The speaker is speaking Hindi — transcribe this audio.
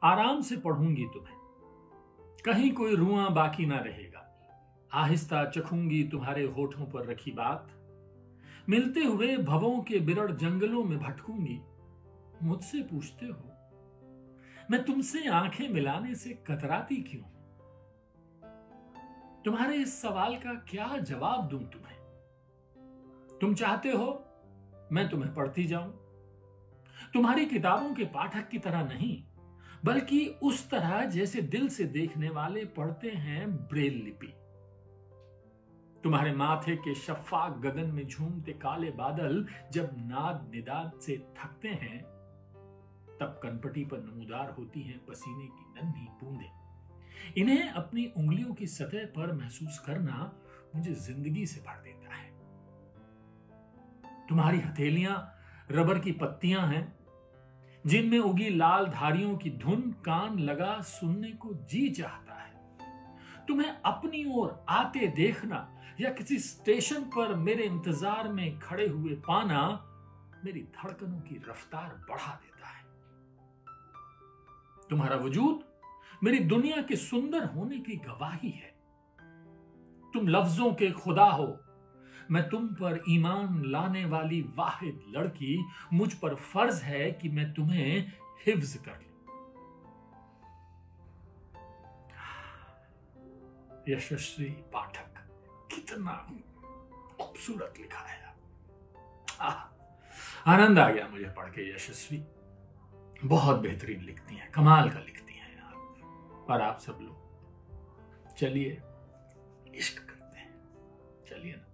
आराम से पढ़ूंगी तुम्हें, कहीं कोई रुआं बाकी ना रहेगा। आहिस्ता चखूंगी तुम्हारे होठों पर रखी बात, मिलते हुए भवों के बिरड़ जंगलों में भटकूंगी। मुझसे पूछते हो मैं तुमसे आंखें मिलाने से कतराती क्यों? तुम्हारे इस सवाल का क्या जवाब दूं तुम्हें? तुम चाहते हो मैं तुम्हें पढ़ती जाऊं, तुम्हारी किताबों के पाठक की तरह नहीं, बल्कि उस तरह जैसे दिल से देखने वाले पढ़ते हैं ब्रेल लिपि। तुम्हारे माथे के शफाक गगन में झूमते काले बादल जब नाद निदाद से थकते हैं, तब कनपटी पर नमूदार होती हैं पसीने की नन्ही बूंदें। इन्हें अपनी उंगलियों की सतह पर महसूस करना मुझे जिंदगी से भर देता है। तुम्हारी हथेलियां रबर की पत्तियां हैं, जिनमें उगी लाल धारियों की धुन कान लगा सुनने को जी चाहता है। तुम्हें अपनी ओर आते देखना या किसी स्टेशन पर मेरे इंतजार में खड़े हुए पाना मेरी धड़कनों की रफ्तार बढ़ा देता है। तुम्हारा वजूद मेरी दुनिया के सुंदर होने की गवाही है। तुम लफ्जों के खुदा हो, मैं तुम पर ईमान लाने वाली वाहिद लड़की। मुझ पर फर्ज है कि मैं तुम्हें हिफ्ज कर लूं। यशस्वी पाठक, कितना खूबसूरत लिखा है। आनंद आ गया मुझे पढ़ के। यशस्वी बहुत बेहतरीन लिखती हैं, कमाल का लिखती हैं आप। और आप सब लोग चलिए इश्क करते हैं, चलिए ना।